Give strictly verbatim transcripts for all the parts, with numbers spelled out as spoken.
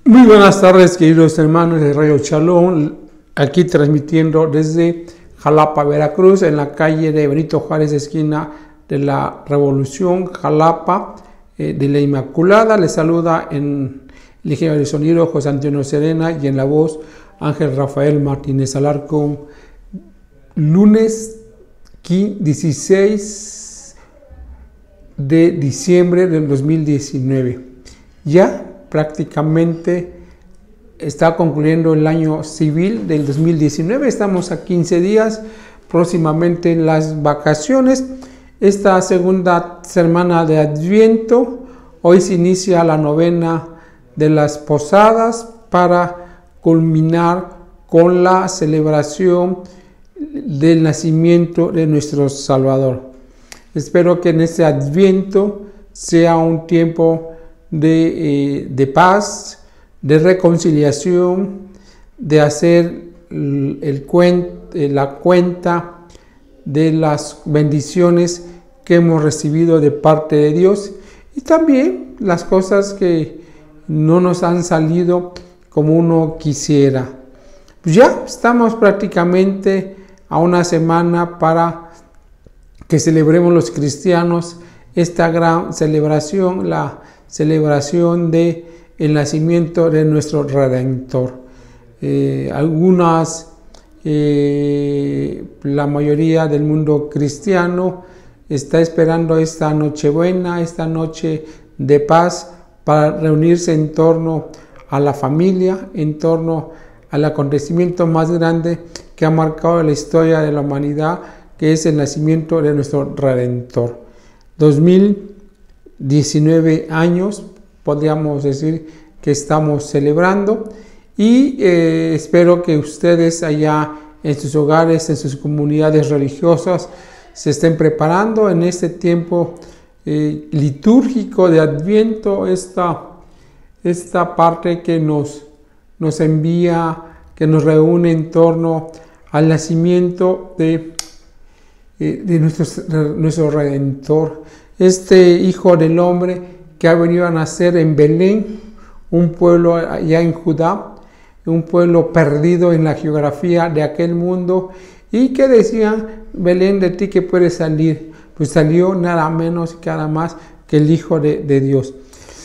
Muy buenas tardes, queridos hermanos de Radio Shalom, aquí transmitiendo desde Jalapa, Veracruz, en la calle de Benito Juárez, esquina de la Revolución, Jalapa, eh, de la Inmaculada. Les saluda en el ingeniero de sonido José Antonio Serena y en la voz Ángel Rafael Martínez Alarcón. Lunes dieciséis de diciembre del dos mil diecinueve. Ya prácticamente está concluyendo el año civil del dos mil diecinueve. Estamos a quince días, próximamente en las vacaciones. Esta segunda semana de Adviento, hoy se inicia la novena de las posadas para culminar con la celebración del nacimiento de nuestro Salvador. Espero que en este Adviento sea un tiempo de, eh, de paz, de reconciliación, de hacer el, el cuen, eh, la cuenta de las bendiciones que hemos recibido de parte de Dios y también las cosas que no nos han salido como uno quisiera. Pues ya estamos prácticamente a una semana para que celebremos los cristianos esta gran celebración, la celebración de el nacimiento de nuestro Redentor. Eh, algunas, eh, la mayoría del mundo cristiano está esperando esta Nochebuena, esta noche de paz, para reunirse en torno a la familia, en torno al acontecimiento más grande que ha marcado la historia de la humanidad, que es el nacimiento de nuestro Redentor. dos mil diecinueve años, podríamos decir que estamos celebrando y eh, espero que ustedes allá en sus hogares, en sus comunidades religiosas, se estén preparando en este tiempo eh, litúrgico de Adviento, esta, esta parte que nos, nos envía, que nos reúne en torno al nacimiento de, eh, de nuestro, de nuestro Redentor, este Hijo del Hombre que ha venido a nacer en Belén, un pueblo allá en Judá, un pueblo perdido en la geografía de aquel mundo, y que decían: Belén, de ti que puede salir. Pues salió nada menos y nada más que el Hijo de, de Dios.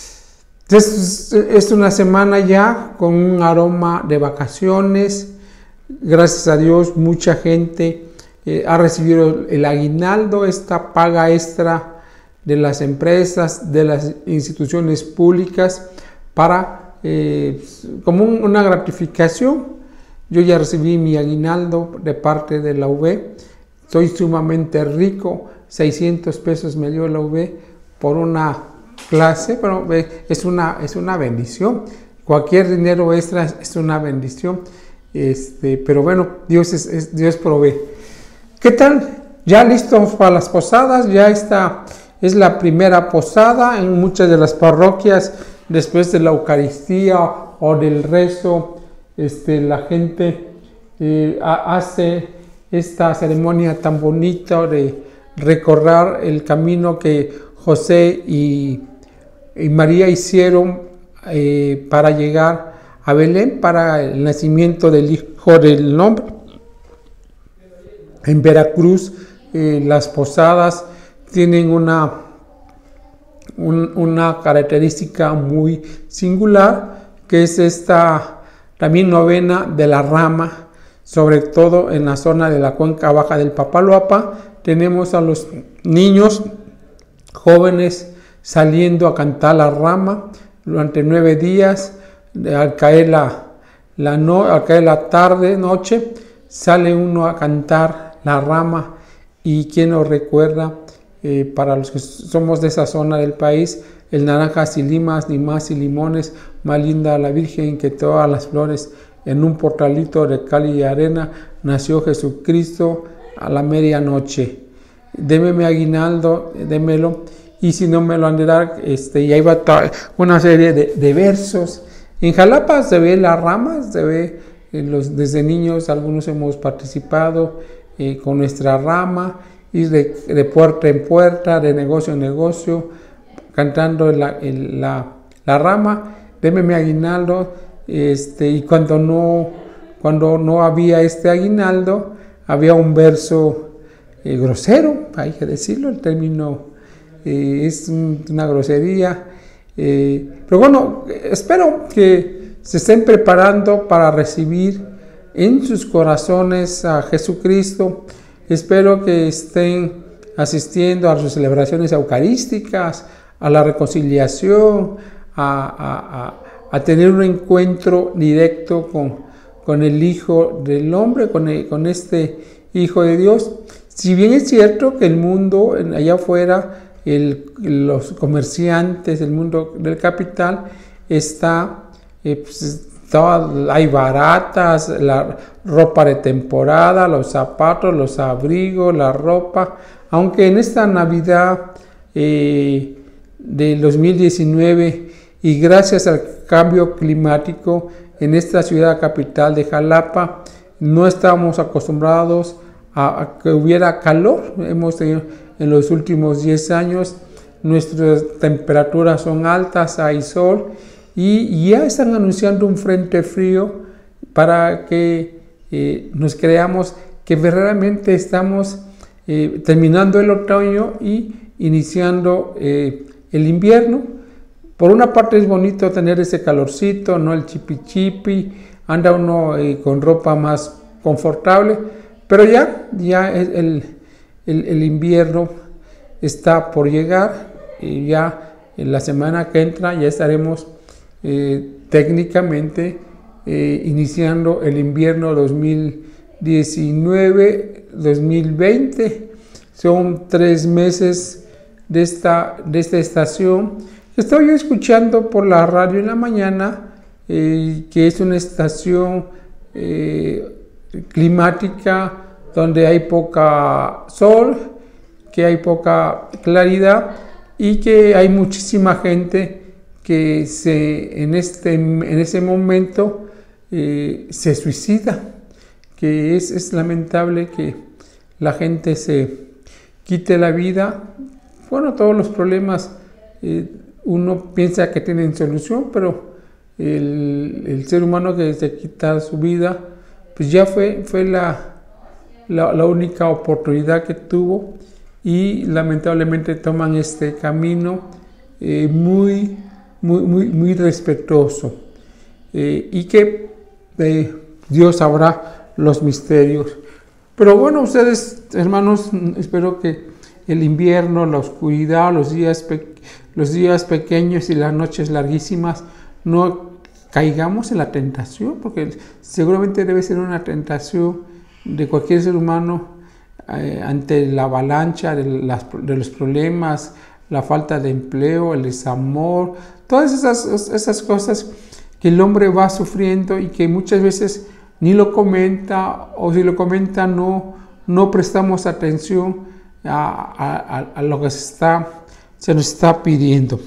Entonces, es una semana ya con un aroma de vacaciones. Gracias a Dios, mucha gente eh, ha recibido el aguinaldo, esta paga extra de las empresas, de las instituciones públicas, para eh, como un, una gratificación. Yo ya recibí mi aguinaldo de parte de la U B, soy sumamente rico, seiscientos pesos me dio la U B por una clase, pero es una, es una bendición. Cualquier dinero extra es una bendición, este, pero bueno, Dios, es, es, Dios provee. ¿Qué tal? ¿Ya listos para las posadas? Ya está. Es la primera posada en muchas de las parroquias. Después de la Eucaristía o del rezo, este, la gente eh, hace esta ceremonia tan bonita de recorrer el camino que José y, y María hicieron eh, para llegar a Belén, para el nacimiento del Hijo del Hombre. En Veracruz, eh, las posadas tienen una, un, una característica muy singular, que es esta también novena de la rama, sobre todo en la zona de la cuenca baja del Papaloapa. Tenemos a los niños jóvenes saliendo a cantar la rama durante nueve días. Al caer la, la, no, al caer la tarde, noche, sale uno a cantar la rama. Y quien nos recuerda, Eh, para los que somos de esa zona del país, el naranjas y limas, ni más y limones, más linda la Virgen que todas las flores, en un portalito de cal y arena nació Jesucristo a la medianoche. Deme mi aguinaldo, démelo, y si no me lo han de dar, este, y ahí va una serie de, de versos. En Jalapa se ve las ramas, se ve eh, los, desde niños, algunos hemos participado eh, con nuestra rama, y de, de puerta en puerta, de negocio en negocio, cantando la, la, la rama. deme mi aguinaldo, este, y cuando no, cuando no había este aguinaldo, había un verso eh, grosero, hay que decirlo, el término eh, es un, una grosería, eh, pero bueno, espero que se estén preparando para recibir en sus corazones a Jesucristo. Espero que estén asistiendo a sus celebraciones eucarísticas, a la reconciliación, a, a, a tener un encuentro directo con, con el Hijo del Hombre, con, el, con este Hijo de Dios. Si bien es cierto que el mundo allá afuera, el, los comerciantes, el mundo del capital, está, eh, pues, todo, hay baratas, la ropa de temporada, los zapatos, los abrigos, la ropa, aunque en esta Navidad eh, del dos mil diecinueve y gracias al cambio climático en esta ciudad capital de Jalapa, no estábamos acostumbrados a, a que hubiera calor. Hemos tenido en los últimos diez años, nuestras temperaturas son altas, hay sol, y ya están anunciando un frente frío para que eh, nos creamos que verdaderamente estamos eh, terminando el otoño y iniciando eh, el invierno. Por una parte es bonito tener ese calorcito, no el chipi chipi, anda uno eh, con ropa más confortable, pero ya, ya el, el, el invierno está por llegar, y ya en la semana que entra ya estaremos Eh, técnicamente eh, iniciando el invierno dos mil diecinueve dos mil veinte. Son tres meses de esta, de esta estación. Estoy escuchando por la radio en la mañana, eh, que es una estación eh, climática donde hay poca sol, que hay poca claridad y que hay muchísima gente que se, en, este, en ese momento eh, se suicida, que es, es lamentable que la gente se quite la vida. Bueno, todos los problemas eh, uno piensa que tienen solución, pero el, el ser humano que se quita su vida, pues ya fue, fue la, la, la única oportunidad que tuvo, y lamentablemente toman este camino eh, muy Muy, muy, muy respetuoso, eh, y que eh, Dios sabrá los misterios. Pero bueno, ustedes, hermanos, espero que el invierno, la oscuridad, los días, pe- los días pequeños y las noches larguísimas no caigamos en la tentación, porque seguramente debe ser una tentación de cualquier ser humano eh, ante la avalancha de, las, de los problemas, la falta de empleo, el desamor, todas esas, esas cosas que el hombre va sufriendo y que muchas veces ni lo comenta, o si lo comenta no, no prestamos atención a, a, a lo que se, está, se nos está pidiendo.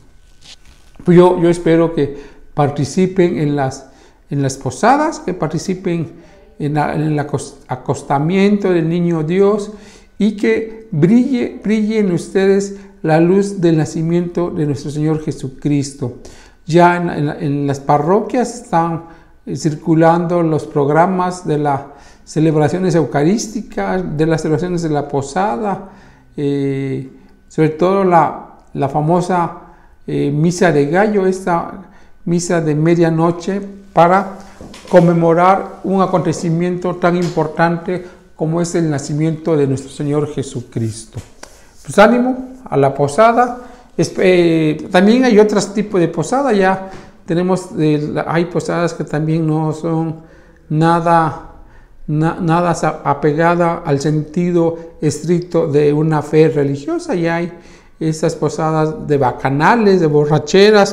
Yo, yo espero que participen en las, en las posadas, que participen en, la, en el acostamiento del niño Dios, y que brille, brille en ustedes la luz del nacimiento de nuestro Señor Jesucristo. Ya en, en, en las parroquias están eh, circulando los programas de las celebraciones eucarísticas, de las celebraciones de la posada, eh, sobre todo la, la famosa eh, misa de gallo, esta misa de medianoche, para conmemorar un acontecimiento tan importante como es el nacimiento de nuestro Señor Jesucristo. Pues ánimo a la posada. Eh, también hay otros tipos de posada. Ya tenemos, eh, hay posadas que también no son nada, na, nada apegada al sentido estricto de una fe religiosa. Ya hay esas posadas de bacanales, de borracheras,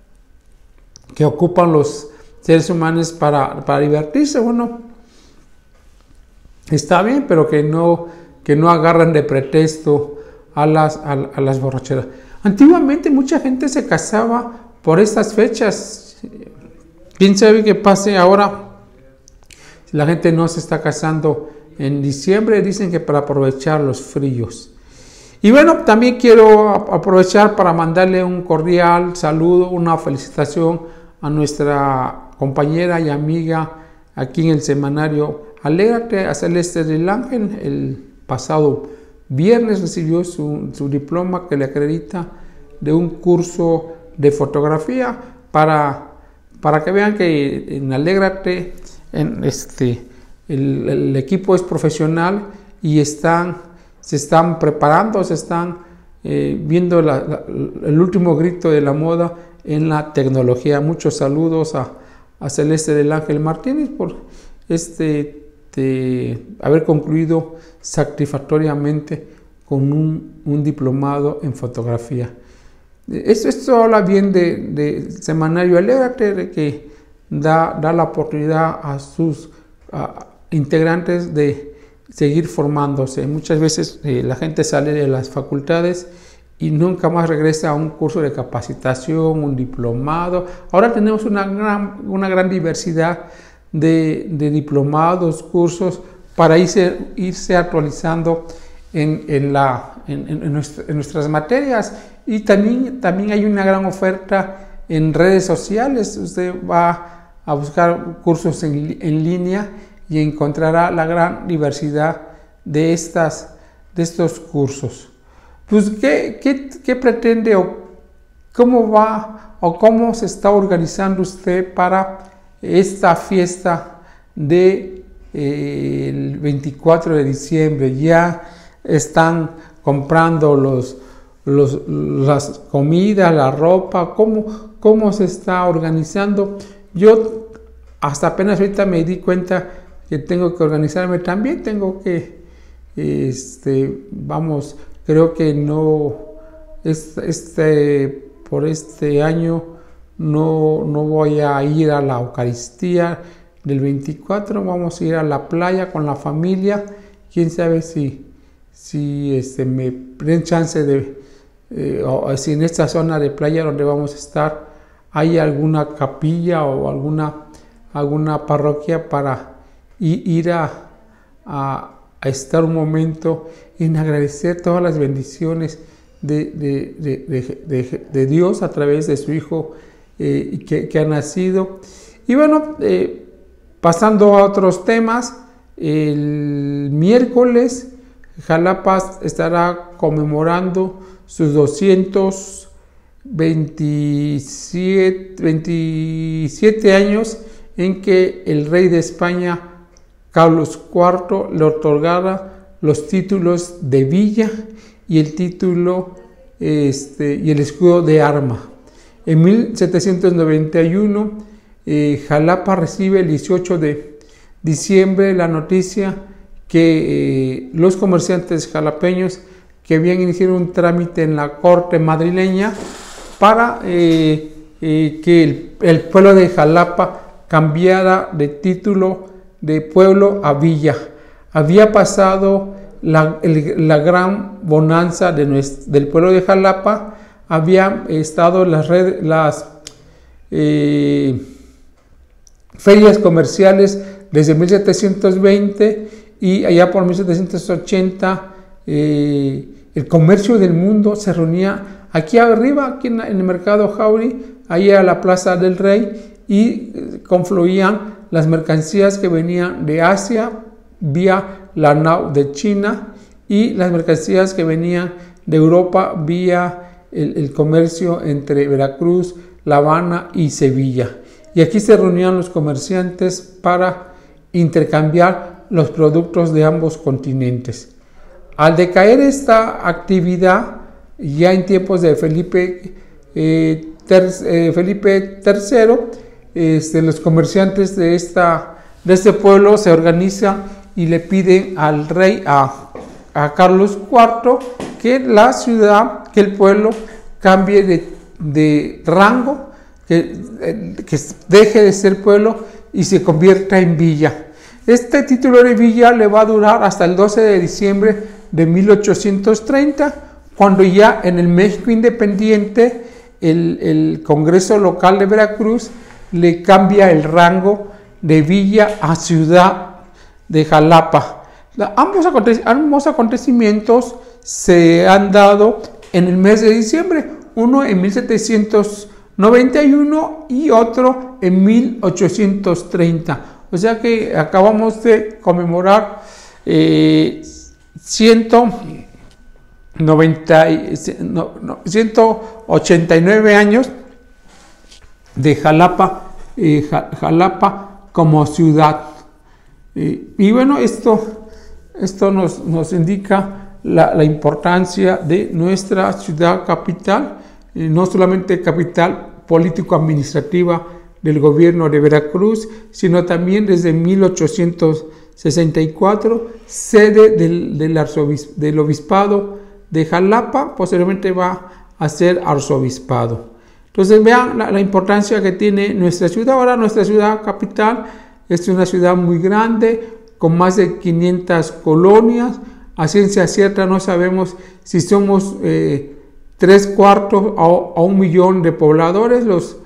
que ocupan los seres humanos para, para divertirse. Bueno, está bien, pero que no, que no agarran de pretexto a las, a, a las borracheras. Antiguamente mucha gente se casaba por estas fechas. ¿Quién sabe qué pase ahora? La gente no se está casando en diciembre, dicen que para aprovechar los fríos. Y bueno, también quiero aprovechar para mandarle un cordial saludo, una felicitación a nuestra compañera y amiga aquí en el semanario Alégrate, a Celeste del Ángel. El pasado viernes recibió su, su diploma que le acredita de un curso de fotografía para, para que vean que en Alégrate en este, el, el equipo es profesional y están, se están preparando, se están eh, viendo la, la, el último grito de la moda en la tecnología. Muchos saludos a, a Celeste del Ángel Martínez por este de haber concluido satisfactoriamente con un, un diplomado en fotografía. Esto, esto habla bien de, de Semanario Alégrate, de que da, da la oportunidad a sus a, integrantes de seguir formándose. Muchas veces eh, la gente sale de las facultades y nunca más regresa a un curso de capacitación, un diplomado. Ahora tenemos una gran, una gran diversidad de, de diplomados, cursos, para irse, irse actualizando en, en, la, en, en, nuestra, en nuestras materias. Y también, también hay una gran oferta en redes sociales. Usted va a buscar cursos en, en línea y encontrará la gran diversidad de, estas, de estos cursos. Pues, ¿qué, qué, qué pretende o cómo va o cómo se está organizando usted para esta fiesta de, eh, el veinticuatro de diciembre? Ya están comprando los, los, las comidas, la ropa. ¿Cómo, cómo se está organizando? Yo hasta apenas ahorita me di cuenta que tengo que organizarme también. Tengo que, este, vamos, creo que no, este, por este año no, no voy a ir a la Eucaristía del veinticuatro, vamos a ir a la playa con la familia. Quién sabe si, si este, me den chance de, eh, o si en esta zona de playa donde vamos a estar hay alguna capilla o alguna, alguna parroquia para ir a, a a estar un momento en agradecer todas las bendiciones de, de, de, de, de, de Dios a través de su Hijo eh, que, que ha nacido. Y bueno, eh, pasando a otros temas, el miércoles Jalapa estará conmemorando sus doscientos veintisiete, veintisiete años en que el rey de España, Carlos cuarto, le otorgara los títulos de villa y el título este, y el escudo de arma. En mil setecientos noventa y uno, eh, Jalapa recibe el dieciocho de diciembre la noticia que eh, los comerciantes jalapeños que habían iniciado un trámite en la corte madrileña para eh, eh, que el, el pueblo de Jalapa cambiara de título de pueblo a villa. Había pasado la, el, la gran bonanza de nuestro, del pueblo de Jalapa, habían estado las, red, las eh, ferias comerciales desde mil setecientos veinte y allá por mil setecientos ochenta eh, el comercio del mundo se reunía aquí arriba, aquí en, en el mercado Jauri, ahí a la Plaza del Rey, y eh, confluían las mercancías que venían de Asia vía la nao de China y las mercancías que venían de Europa vía el, el comercio entre Veracruz, La Habana y Sevilla. Y aquí se reunían los comerciantes para intercambiar los productos de ambos continentes. Al decaer esta actividad, ya en tiempos de Felipe, eh, ter, eh, Felipe tercero, Este, los comerciantes de, esta, de este pueblo se organizan y le piden al rey, a, a Carlos cuarto, que la ciudad, que el pueblo cambie de, de rango, que, que deje de ser pueblo y se convierta en villa. Este título de villa le va a durar hasta el doce de diciembre de mil ochocientos treinta, cuando ya en el México independiente el, el Congreso local de Veracruz le cambia el rango de villa a ciudad de Jalapa. Ambos, aconte ambos acontecimientos se han dado en el mes de diciembre, uno en mil setecientos noventa y uno y otro en mil ochocientos treinta. O sea que acabamos de conmemorar eh, ciento ochenta y nueve años de Jalapa, eh, Jalapa como ciudad. Eh, y bueno, esto, esto nos, nos indica la, la importancia de nuestra ciudad capital, eh, no solamente capital político-administrativa del gobierno de Veracruz, sino también desde mil ochocientos sesenta y cuatro, sede del, del, arzobis, del obispado de Jalapa, posteriormente va a ser arzobispado. Entonces vean la, la importancia que tiene nuestra ciudad. Ahora nuestra ciudad capital es una ciudad muy grande, con más de quinientas colonias. A ciencia cierta no sabemos si somos eh, tres cuartos a, a un millón de pobladores. Los,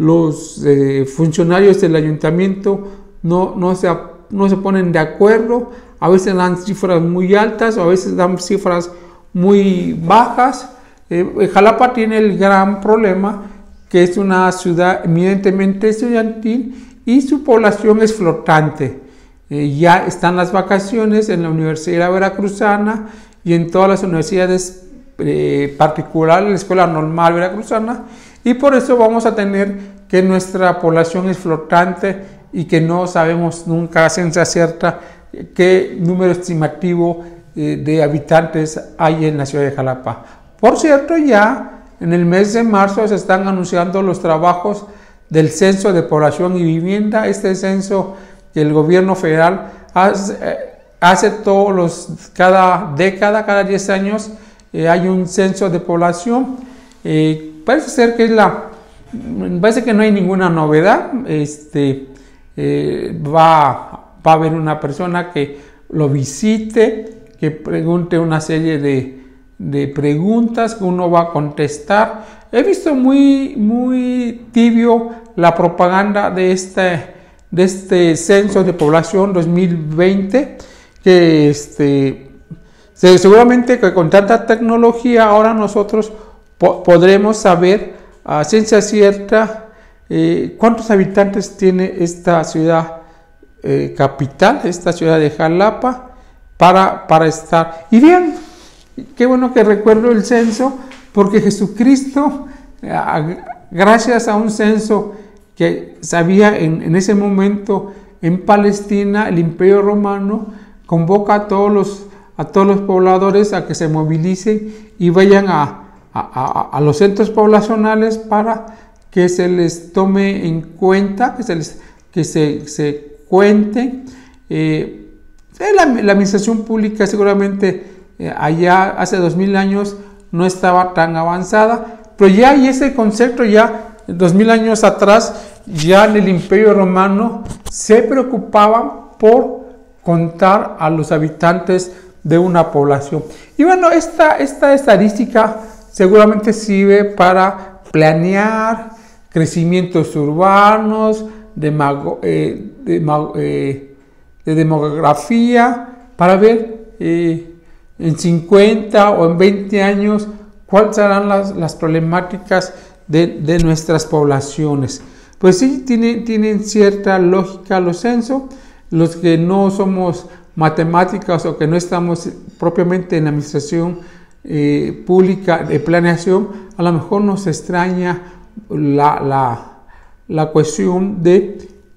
los eh, funcionarios del ayuntamiento no, no, se, no se ponen de acuerdo. A veces dan cifras muy altas o a veces dan cifras muy bajas. Eh, Jalapa tiene el gran problema que es una ciudad eminentemente estudiantil y su población es flotante. Eh, ya están las vacaciones en la Universidad Veracruzana y en todas las universidades eh, particulares, la Escuela Normal Veracruzana, y por eso vamos a tener que nuestra población es flotante y que no sabemos nunca a ciencia cierta qué número estimativo eh, de habitantes hay en la ciudad de Jalapa. Por cierto, ya en el mes de marzo se están anunciando los trabajos del Censo de Población y Vivienda. Este censo que el gobierno federal hace, eh, hace todos los, cada década, cada diez años, eh, hay un censo de población. Eh, parece ser que es la, parece que no hay ninguna novedad. Este, eh, va, va a haber una persona que lo visite, que pregunte una serie de de preguntas que uno va a contestar. He visto muy, muy tibio la propaganda de este, de este censo de población dos mil veinte, que este, seguramente que con tanta tecnología ahora nosotros po podremos saber a ciencia cierta eh, cuántos habitantes tiene esta ciudad eh, capital, esta ciudad de Jalapa, para, para estar. Y bien, qué bueno que recuerdo el censo, porque Jesucristo, gracias a un censo que sabía en, en ese momento en Palestina, el Imperio Romano convoca a todos los, a todos los pobladores a que se movilicen y vayan a, a, a, a los centros poblacionales para que se les tome en cuenta, que se, les, que se, se cuenten. Eh, la, la administración pública seguramente Eh, allá hace dos mil años no estaba tan avanzada, pero ya y ese concepto ya dos mil años atrás, ya en el Imperio Romano se preocupaban por contar a los habitantes de una población. Y bueno, esta, esta estadística seguramente sirve para planear crecimientos urbanos, de, mago, eh, de, eh, de demografía, para ver eh, en cincuenta o en veinte años cuáles serán las, las problemáticas de, de nuestras poblaciones. Pues sí, tienen, tienen cierta lógica los censos. Los que no somos matemáticas o que no estamos propiamente en administración eh, pública de planeación, a lo mejor nos extraña la, la, la cuestión de,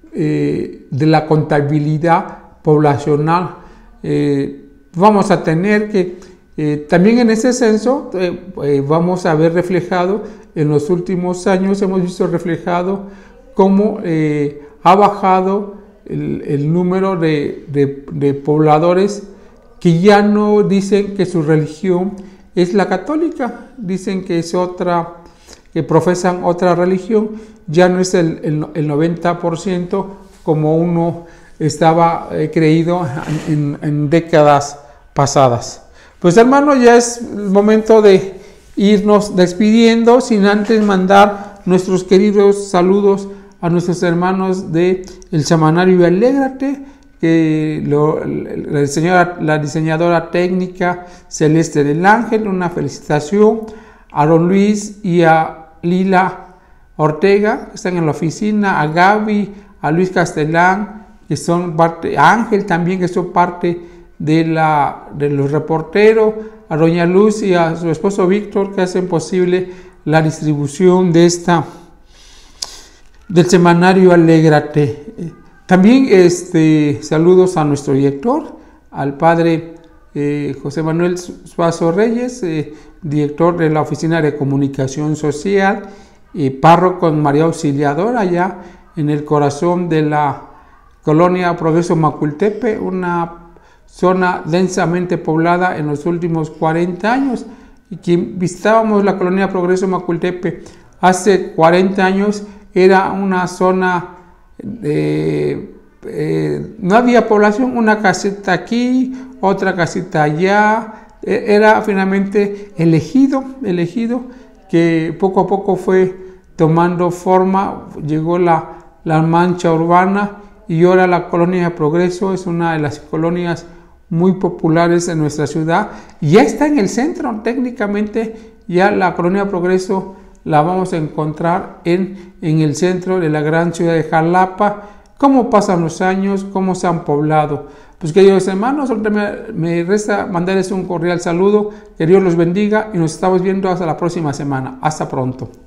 eh, de la contabilidad poblacional. Eh, Vamos a tener que, eh, también en ese censo, eh, eh, vamos a ver reflejado, en los últimos años hemos visto reflejado cómo eh, ha bajado el, el número de, de, de pobladores que ya no dicen que su religión es la católica, dicen que es otra, que profesan otra religión, ya no es el, el, el noventa por ciento como uno estaba eh, creído en, en décadas pasadas. Pues hermano, ya es el momento de irnos despidiendo, sin antes mandar nuestros queridos saludos a nuestros hermanos de el Semanario Alégrate, que lo, la, diseñadora, la diseñadora técnica Celeste del Ángel, una felicitación a Don Luis y a Lila Ortega, que están en la oficina, a Gaby, a Luis Castellán, que son parte, a Ángel también, que son parte de, la, de los reporteros, a Doña Luz y a su esposo Víctor, que hacen posible la distribución de esta, del semanario Alégrate. También este, saludos a nuestro director, al padre eh, José Manuel Suazo Reyes, eh, director de la Oficina de Comunicación Social, y párroco en María Auxiliadora, allá en el corazón de la colonia Progreso Macultepe, una zona densamente poblada en los últimos cuarenta años. Y quien visitábamos la colonia Progreso Macultepe hace cuarenta años, era una zona de, eh, no había población, una casita aquí, otra casita allá, era finalmente elegido, elegido, que poco a poco fue tomando forma, llegó la, la mancha urbana y ahora la colonia Progreso es una de las colonias muy populares en nuestra ciudad. Ya está en el centro, técnicamente ya la colonia Progreso la vamos a encontrar en, en el centro de la gran ciudad de Jalapa. Cómo pasan los años, cómo se han poblado. Pues queridos hermanos, me, me resta mandarles un cordial saludo, que Dios los bendiga y nos estamos viendo hasta la próxima semana. Hasta pronto.